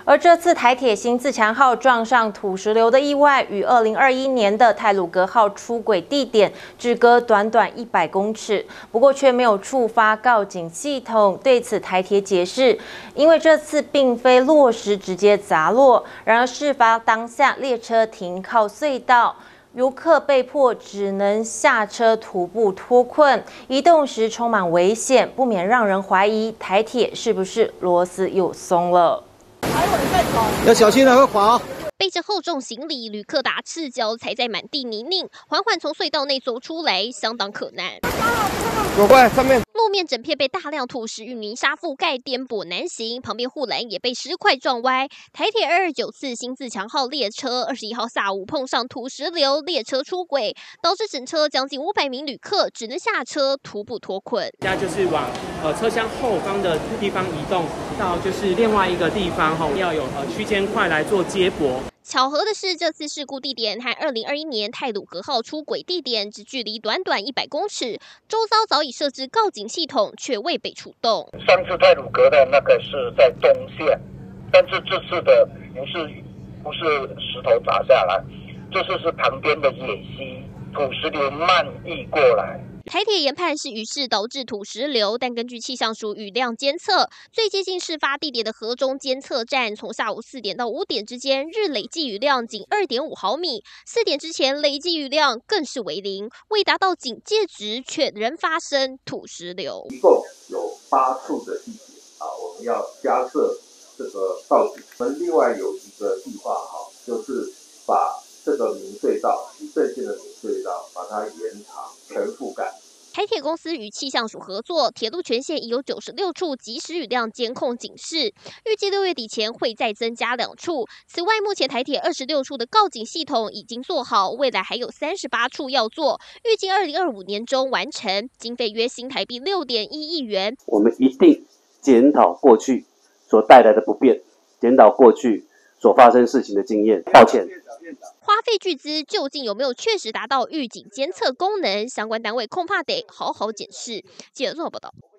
而这次台铁新自强号撞上土石流的意外，与2021年的太鲁阁号出轨地点只隔短短100公尺，不过却没有触发告警系统。对此，台铁解释，因为这次并非落石直接砸落，然而事发当下列车停靠隧道。 游客被迫只能下车徒步脱困，移动时充满危险，不免让人怀疑台铁是不是螺丝又松了。 要小心啊，会滑哦。 背着厚重行李，旅客打赤脚踩在满地泥泞，缓缓从隧道内走出来，相当可难。 有怪上面。 路面整片被大量土石与泥沙覆盖，颠簸难行。旁边护栏也被石块撞歪。台铁229次新自强号列车21号下午碰上土石流，列车出轨，导致整车将近500名旅客只能下车徒步脱困。 现在就是往车厢后方的地方移动到就是另外一个地方后，要有区间块来做接驳。 巧合的是，这次事故地点和2021年太鲁阁号出轨地点只距离短短100公尺，周遭早已设置告警系统，却未被触动。 上次太鲁阁的那个是在东线，但是这次的不是石头砸下来，这次是旁边的野溪土石流漫溢过来。 台铁研判是雨势导致土石流，但根据气象署雨量监测，最接近事发地点的河中监测站，从下午4点到5点之间，日累计雨量仅2.5毫米；4点之前累计雨量更是为0，未达到警戒值，却仍发生土石流。 一共有8处的地点我们要加设这个告警。我们另外有一个计划就是把这个明隧道，西正线的明隧道，把它延长全覆盖。 台铁公司与气象署合作，铁路全线已有96处即时雨量监控警示，预计6月底前会再增加2处。此外，目前台铁26处的告警系统已经做好，未来还有38处要做，预计2025年中完成，经费约新台币6.1亿元。 我们一定检讨过去所带来的不便，检讨过去所发生事情的经验。抱歉。 花费巨资，究竟有没有确实达到预警监测功能？相关单位恐怕得好好检视。记者综合报道。